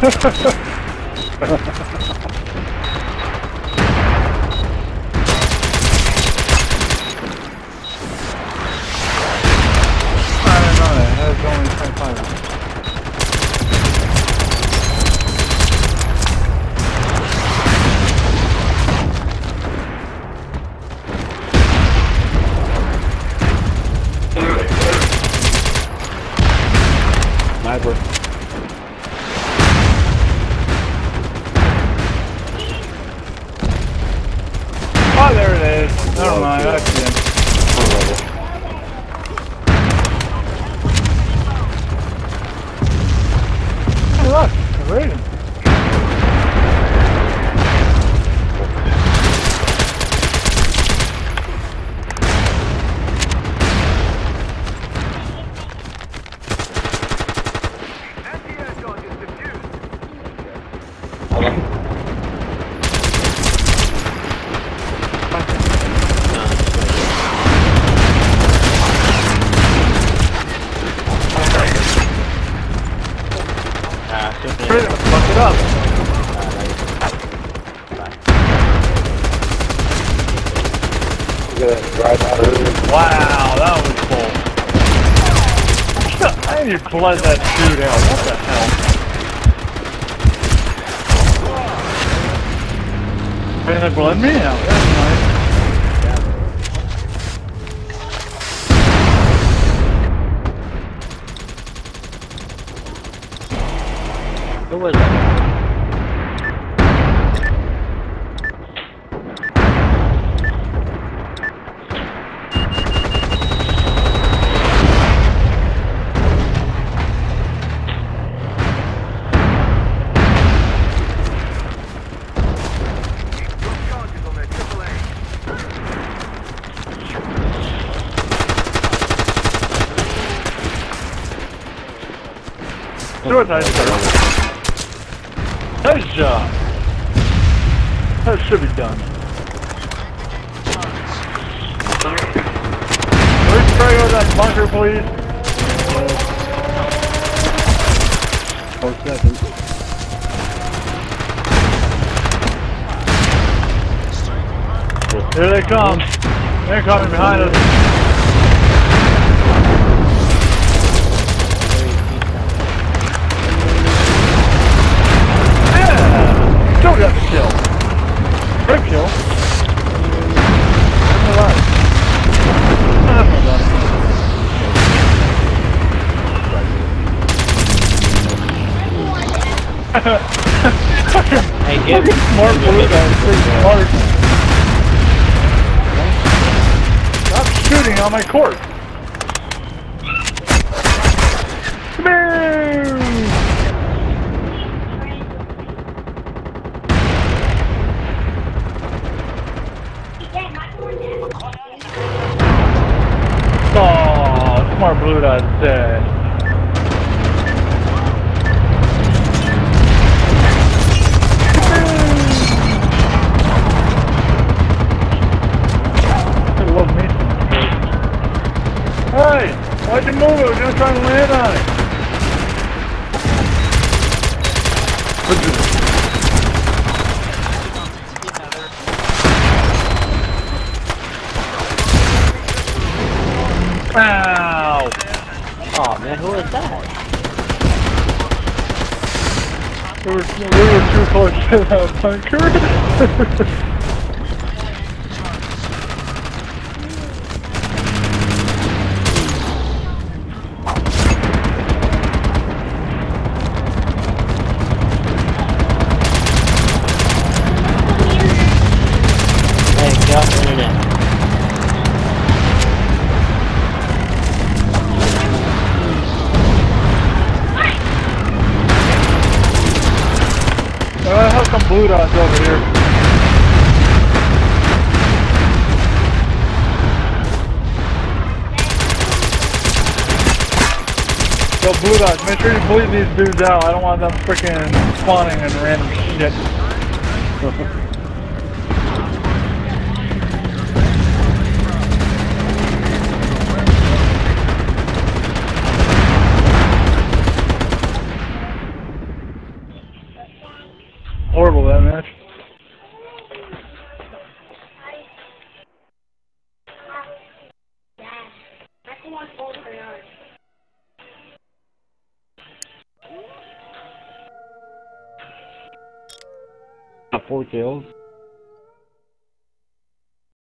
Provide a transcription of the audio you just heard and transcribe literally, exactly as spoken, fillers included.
don't know that. That was only twenty-five. Sniper. Oh, there it is. Never mind. I see him. Hey, look. A rating. Fuck it up. Wow, that was cool. I need to blend that dude out. What the hell? Did they blend me out? That's nice. Who was that? Do it, nice. Nice job. That should be done. Can we spray over that bunker, please? Four seconds. Here they come. They're coming behind us. Still got the kill. Great kill. I'm alive. That's not done. Hey, give me more blue guys, please. Stop shooting on my court. Come here. Oh, smart blue dot's dead. I love me. Hey, why'd you move it? We're gonna try and land on it. Ow! Oh man, who is that? We were, we were too close to that bunker. Hey, get off the internet. I have some blue dots over here. Yo, blue dots, make sure you bleed these dudes out. I don't want them freaking spawning in random shit. Got four kills.